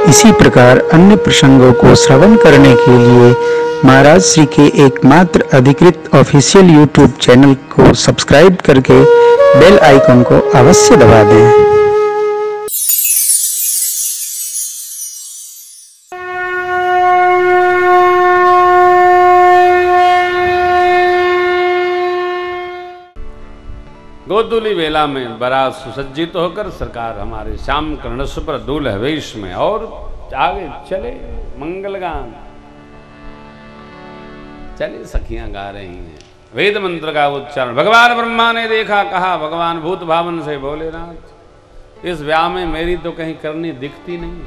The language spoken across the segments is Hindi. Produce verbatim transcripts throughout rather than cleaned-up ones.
इसी प्रकार अन्य प्रसंगों को श्रवण करने के लिए महाराज श्री के एकमात्र अधिकृत ऑफिशियल यूट्यूब चैनल को सब्सक्राइब करके बेल आइकन को अवश्य दबा दें। गोधूली वेला में बारात सुसज्जित होकर सरकार हमारे श्याम कर्णस्व पर दूल्हा वेश में और आगे चले मंगलगान चले सखियां गा रही हैं वेद मंत्र का उच्चारण। भगवान ब्रह्मा ने देखा, कहा भगवान भूत भावन से बोले नाथ इस ब्याह में मेरी तो कहीं करनी दिखती नहीं।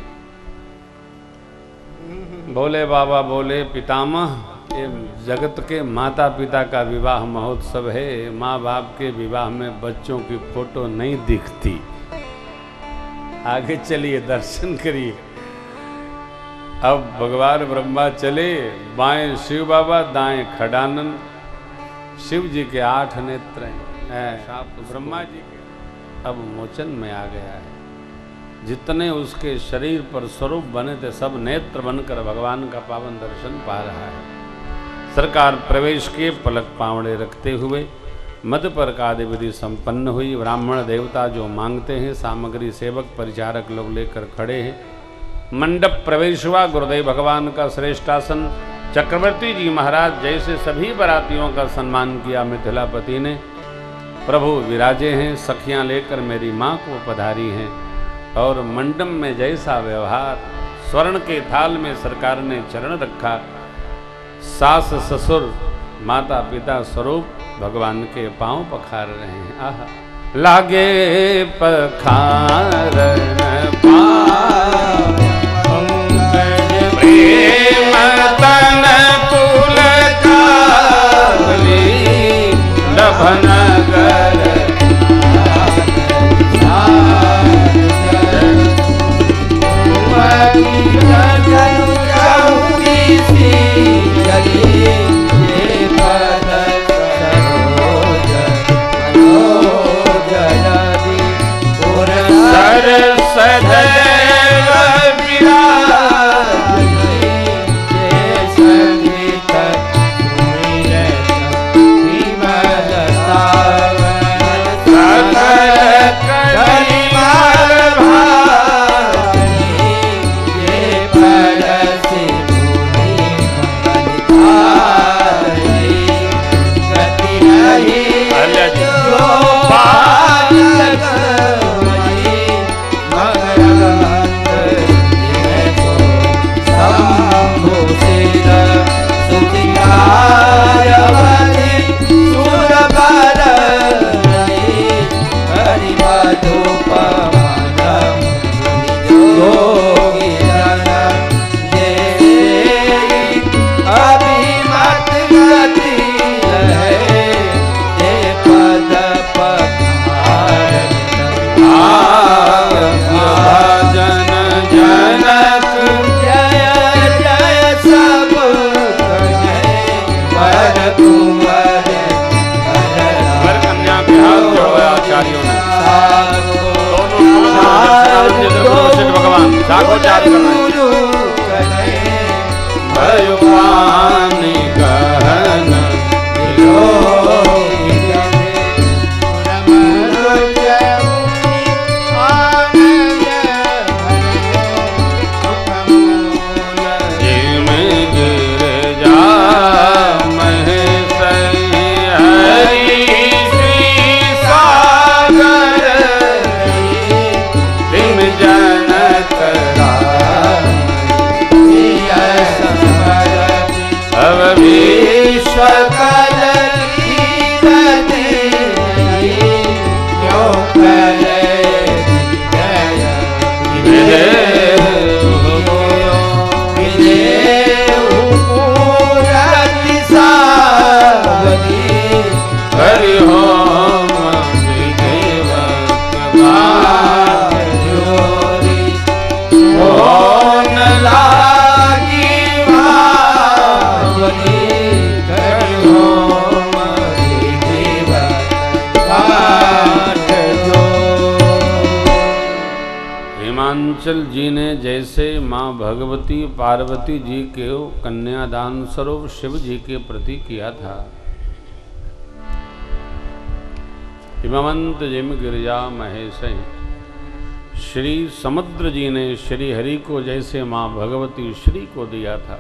बोले बाबा बोले पितामह ये जगत के माता पिता का विवाह महोत्सव है, माँ बाप के विवाह में बच्चों की फोटो नहीं दिखती। आगे चलिए दर्शन करिए। अब भगवान ब्रह्मा चले, बाएं शिव बाबा दाएं खडानन। शिव जी के आठ नेत्र हैं, ब्रह्मा जी के अब मोचन में आ गया है। जितने उसके शरीर पर स्वरूप बने थे सब नेत्र बनकर भगवान का पावन दर्शन पा रहा है। सरकार प्रवेश के पलक पावड़े रखते हुए मध्य पर आदि विधि संपन्न हुई। ब्राह्मण देवता जो मांगते हैं सामग्री सेवक परिचारक लोग लेकर खड़े हैं। मंडप प्रवेश हुआ। गुरुदेव भगवान का श्रेष्ठासन चक्रवर्ती जी महाराज जैसे सभी बारातियों का सम्मान किया मिथिलापति ने। प्रभु विराजे हैं, सखियां लेकर मेरी माँ को पधारी हैं और मंडप में जैसा व्यवहार स्वर्ण के थाल में सरकार ने चरण रखा। सास ससुर माता पिता स्वरूप भगवान के पांव पखार रहे हैं। आहा लागे पखारन पाँव प्रेम तन कुल काली लभन गर जी ने ने जैसे माँ भगवती पार्वती जी के कन्यादान स्वरूप शिव जी के प्रति किया था, हिमवंत जिम गिरिजा महेश श्री समुद्र जी ने श्री हरि को जैसे माँ भगवती श्री को दिया था,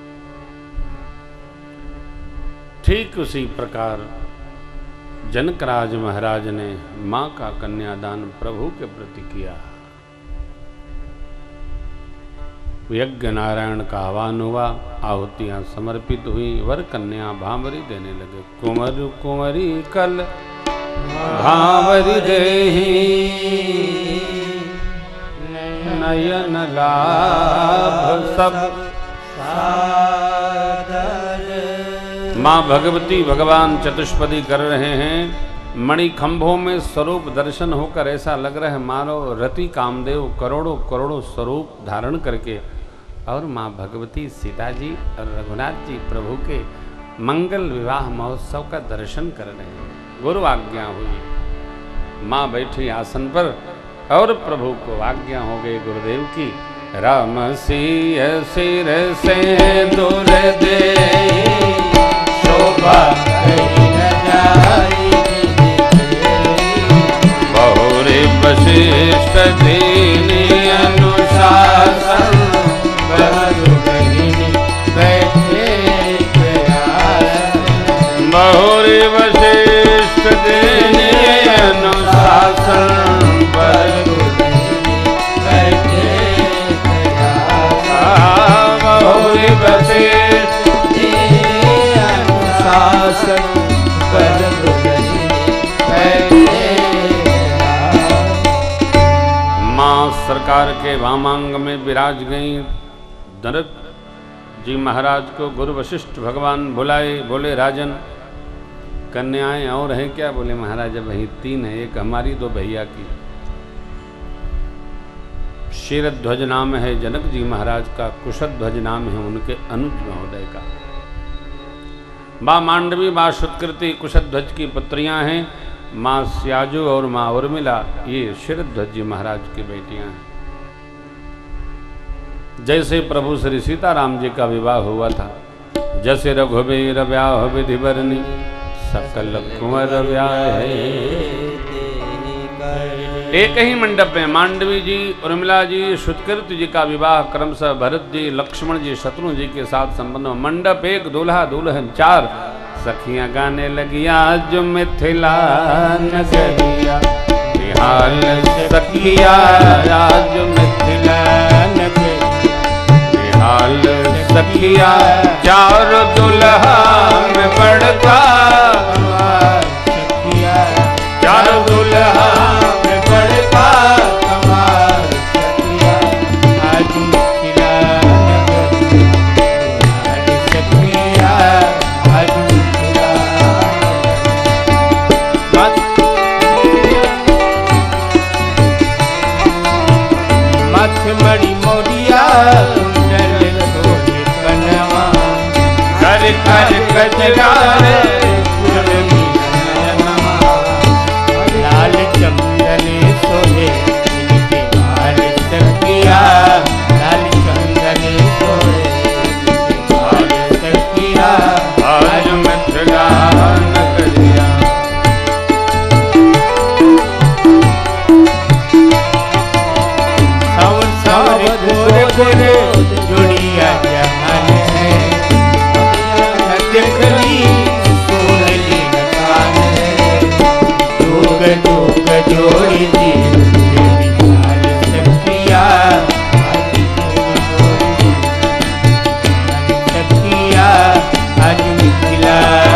ठीक उसी प्रकार जनकराज महाराज ने मां का कन्यादान प्रभु के प्रति किया। यज्ञ नारायण का आह्वान हुआ, आहुतियां समर्पित हुई, वर कन्या भांवरी देने लगे। कुंवर कुंवरी कल भांवरी देहि, नयन लाभ सब माँ भगवती भगवान चतुष्पदी कर रहे हैं। मणि खंभों में स्वरूप दर्शन होकर ऐसा लग रहा है मानो रति कामदेव करोड़ों करोड़ों स्वरूप धारण करके और माँ भगवती सीता जी और रघुनाथ जी प्रभु के मंगल विवाह महोत्सव का दर्शन कर रहे हैं। गुरु आज्ञा हुई, माँ बैठी आसन पर और प्रभु को आज्ञा हो गई गुरुदेव की, राम सिंह सिर से दूर दे शोभा न जाई, बहुरे वशिष्ठ दीनी अनुशासन, बहुरे वशिष्ठ दीनी अनुशासन, बहुरे वशिष्ठ मां सरकार के वामांग में विराज गई। दरक जी महाराज को गुरु वशिष्ठ भगवान बुलाए, बोले राजन कन्याएं और हैं क्या? बोले महाराज अब वही तीन है, एक हमारी दो भैया की। क्षीरध्वज नाम है जनक जी महाराज का, कुशध्वज नाम है उनके अनुज महोदय का। माँ मांडवी, माँ सुतकृति कुशध्वज की पुत्रियां हैं। माँ स्याजु और माँ उर्मिला ये क्षीरध्वज जी महाराज की बेटियां हैं। जैसे प्रभु श्री सीताराम जी का विवाह हुआ था, जैसे रघुबीर ब्याह विधि बरनी, सकल कुंवर ब्याह है। एक ही मंडप में मांडवी जी, उर्मिला जी, सुतकृति जी का विवाह क्रमशः भरत जी, लक्ष्मण जी, शत्रु जी के साथ संपन्न। मंडप एक, दूल्हा दुल्हन चार। सखियां गाने लगी आज मिथिला नगरिया, निहाल सखिया आज मिथिला नगरिया, निहाल सखिया चार दुल्हा में बड़का, चार दुल्हा में बड़का कमाल सखिया आज मिथिला नगरिया, सखिया आज मिथिला। मथ मड़ी मोरिया कुंडल सोहे कनवा, कर कर गजरा लाल चंदने सोहे इनके बाल सखिया, लाल चंदने सोहे इनके बाल सखिया आज मिथिला नगरिया। सावर सावर गोरे गोरे जोड़िया जहान है, देखली सोनली नकान है, जोग जोग जोड़ी दी लाल सखिया आज सखिया आज मिथिला।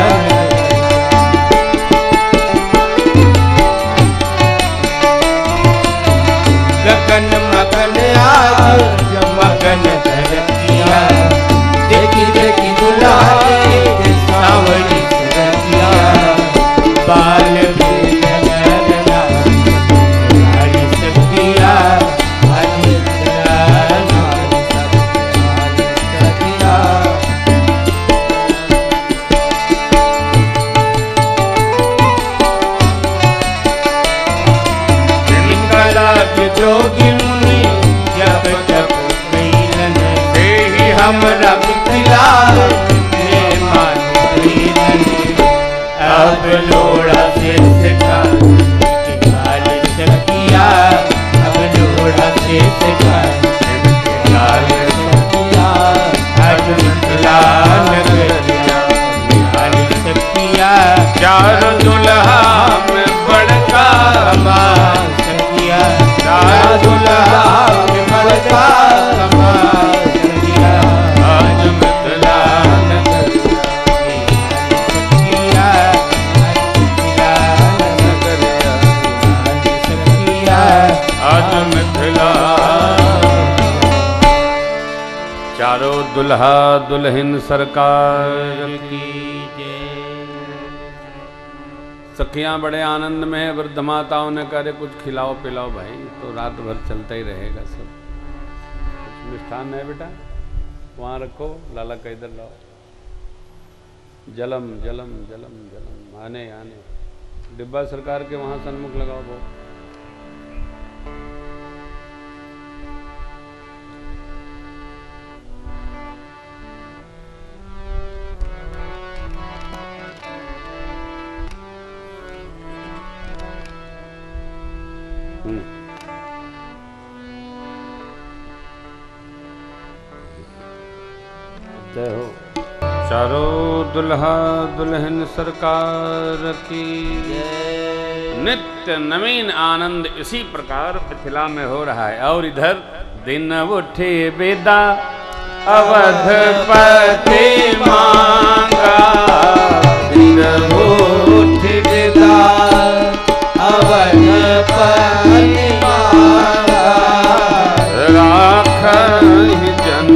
गगन मगन आज मगन धरतिया, देखी देखी दुलारे सावरी सुरतिया, बाल भी नगरना लाल सखिया आज मिथिला सखिया। जोगी मुनि जब जब राम राम खिलाए अब लोड़ा से सिखा सकिया अब लोड़ा से सिखा चार दुल्हा में बड़का सकिया चार दुल्हा में बड़का सकिया आज मिथिला नगर सकिया सकिया आज मिथिला चारों दुल्हा दुल्हन सरकार की सखियां बड़े आनंद में है। वृद्ध माताओं ने करे कुछ खिलाओ पिलाओ भाई, तो रात भर चलता ही रहेगा सब। कुछ मिष्ठान है बेटा वहाँ रखो, लाला का इधर लाओ। जलम जलम जलम जलम आने आने डिब्बा सरकार के वहाँ सन्मुख लगाओ बहुत। जय हो। चारों दुल्हा दुल्हन सरकार की नित्य नवीन आनंद इसी प्रकार मिथिला में हो रहा है। और इधर दिन उठे बेदा अवधपति मांगा, दिन उठे बेदा अवधपति मांगा, राखहि जन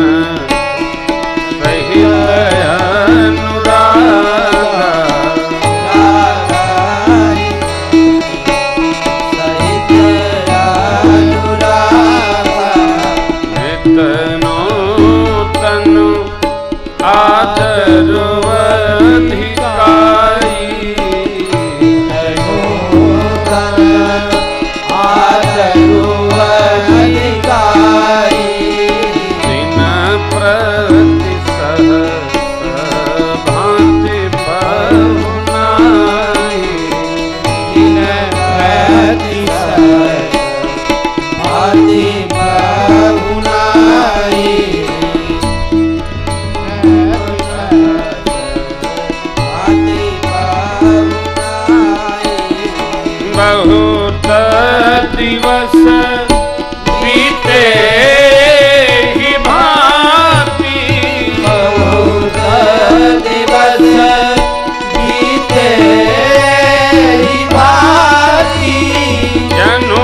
दिवस बीते ही भांति, बहुत दिवस बीते ही भांति, जनु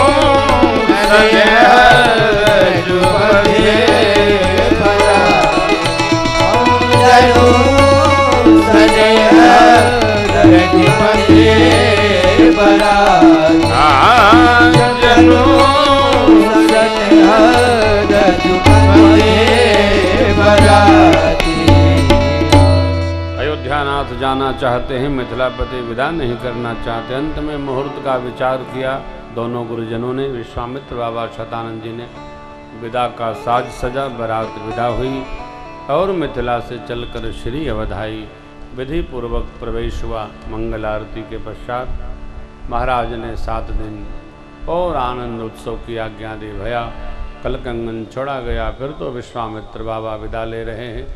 अयोध्यानाथ जाना चाहते हैं, मिथिलापति विदा नहीं करना चाहते। अंत में मुहूर्त का विचार किया दोनों गुरुजनों ने। विश्वामित्र बाबा शतानंद जी ने विदा का साज सजा, बारात विदा हुई और मिथिला से चलकर श्री अवधाई विधि पूर्वक प्रवेश हुआ। मंगल आरती के पश्चात महाराज ने सात दिन और आनंद उत्सव की आज्ञा दी। भया कल कंगन छोड़ा गया, फिर तो विश्वामित्र बाबा विदा ले रहे हैं।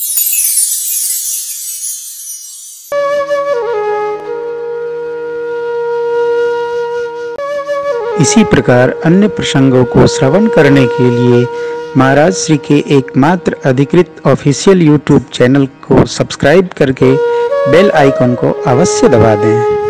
इसी प्रकार अन्य प्रसंगों को श्रवण करने के लिए महाराज श्री के एकमात्र अधिकृत ऑफिशियल यूट्यूब चैनल को सब्सक्राइब करके बेल आइकन को अवश्य दबा दें।